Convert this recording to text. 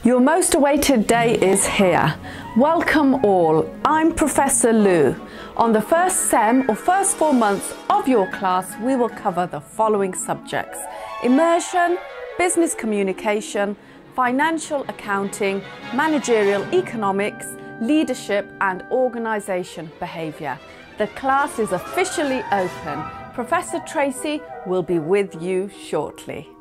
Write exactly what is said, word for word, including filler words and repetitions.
Your most awaited day is here. Welcome all. I'm Professor Lou. On the first sem or first four months of your class, we will cover the following subjects: immersion, business communication, financial accounting, managerial economics, leadership and organisation behaviour. The class is officially open. Professor Tracy will be with you shortly.